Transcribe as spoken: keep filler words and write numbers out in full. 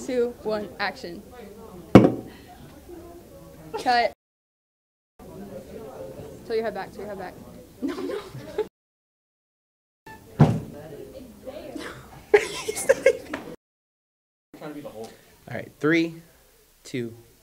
two, one, action. Cut. Tilt your head back, tilt your head back. No, no. All right, three, two,